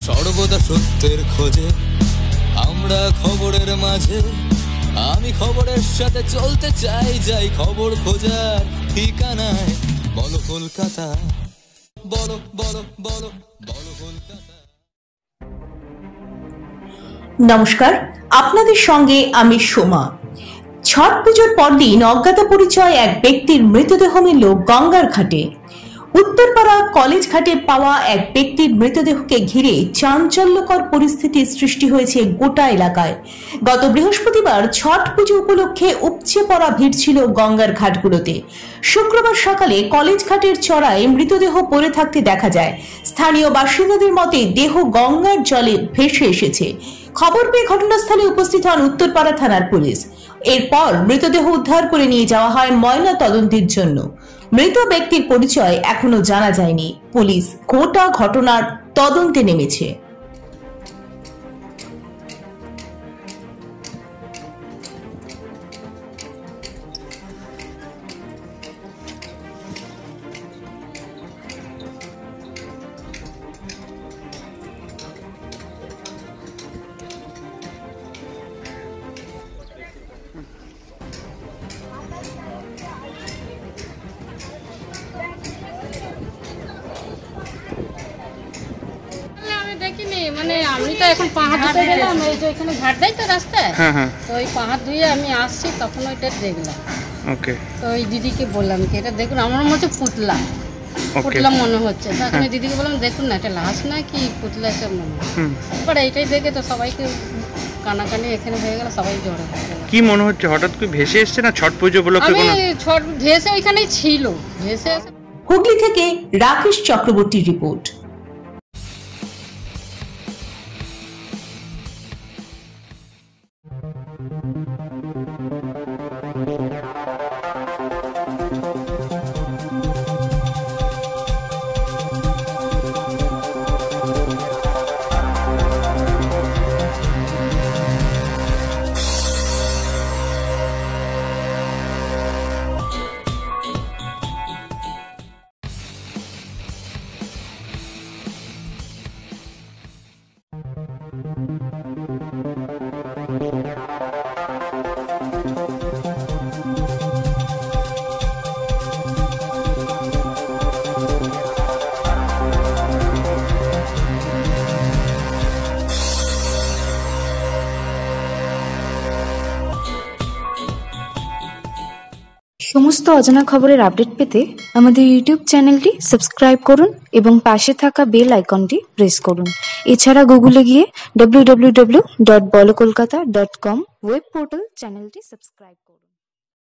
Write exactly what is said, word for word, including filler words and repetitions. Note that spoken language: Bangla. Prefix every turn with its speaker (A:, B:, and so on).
A: সর্বদা সত্যের খোঁজে আমরা খবরের মাঝে, আমি খবরের সাথে চলতে চাই, যাই খবর খোঁজার ঠিকানায়। বলো কলকাতা, বলো বলো বলো বলো কলকাতা।
B: নমস্কার, আপনাদের সঙ্গে আমি সোমা। ছট পুজোর পরদিন অজ্ঞাত পরিচয় এক ব্যক্তির মৃতদেহ মিলল গঙ্গার ঘাটে। উত্তরপাড়া কলেজ ঘাটে পাওয়া এক ব্যক্তির মৃতদেহকে ঘিরে চাঞ্চল্যকর পরিস্থিতির সৃষ্টি হয়েছে গোটা এলাকায়। গত বৃহস্পতিবার ছট পুজো উপলক্ষে উপচে পড়া ভিড় ছিল গঙ্গার ঘাটগুলোতে। শুক্রবার সকালে কলেজ ঘাটের চড়ায় মৃতদেহ পড়ে থাকতে দেখা যায়। স্থানীয় বাসিন্দাদের মতে দেহ গঙ্গার জলে ভেসে এসেছে। খবর পেয়ে ঘটনাস্থলে উপস্থিত হন উত্তরপাড়া থানার পুলিশ। এরপর মৃতদেহ উদ্ধার করে নিয়ে যাওয়া হয় ময়না তদন্তের জন্য। মৃত ব্যক্তির পরিচয় এখনো জানা যায়নি। পুলিশ গোটা ঘটনার তদন্তে নেমেছে।
C: মানে আমি তো এখন পাহাড় ধুতে গেলাম, এই যে এখানে ঘাট দেয় তো রাস্তায়, তো ওই পাহাড় ধুয়ে আমি আসছি, তখন ওইটা দেখলাম। ওকে, তো ওই দিদিকে বললাম কি এটা দেখুন, আমার মনে হচ্ছে পুতলা পুতলা মনে হচ্ছে। তখন ওই দিদিকে বললাম দেখুন না এটা লাশ না কি পুতলা একটা মনে হচ্ছে। পরে এইটাই দেখে তো সবাইকে কানাকানি এখানে হয়ে গেল, সবাই জড়ো হয়ে গেল।
D: কি মনে হচ্ছে হঠাৎ করে ভেসে এসছে না ছট পুজো উপলক্ষে?
C: আমি ছট ভেসে ওইখানেই ছিল, ভেসে এসে।
B: হুগলি থেকে রাকেশ চক্রবর্তীর রিপোর্ট।
E: সমস্ত অজানা খবরের আপডেট পেতে আমাদের ইউটিউব চ্যানেলটি সাবস্ক্রাইব করুন এবং পাশে থাকা বেল আইকনটি প্রেস করুন। এছাড়া গুগলে গিয়ে W W W dot Bolo Kolkata dot com web portal চ্যানেলটি সাবস্ক্রাইব করুন।